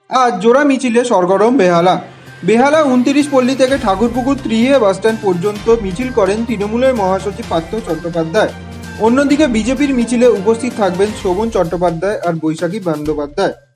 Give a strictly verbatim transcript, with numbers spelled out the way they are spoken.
আজ জোড়া মিছিলে সরগরম বেহালা। বেহালা উনত্রিশ পল্লী থেকে ঠাকুরপুকুর ত্রিহে বাসস্ট্যান্ড পর্যন্ত মিছিল করেন তৃণমূলের মহাসচিব পার্থ চট্টোপাধ্যায়। অন্যদিকে বিজেপির মিছিলে উপস্থিত থাকবেন শোভন চট্টোপাধ্যায় আর বৈশাখী বন্দ্যোপাধ্যায়।